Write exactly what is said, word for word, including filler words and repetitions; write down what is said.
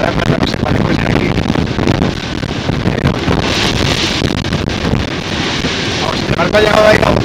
dar cuenta, no sé cuál puede ser aquí. Pero, vamos, si el barco ha llegado ahí, vamos.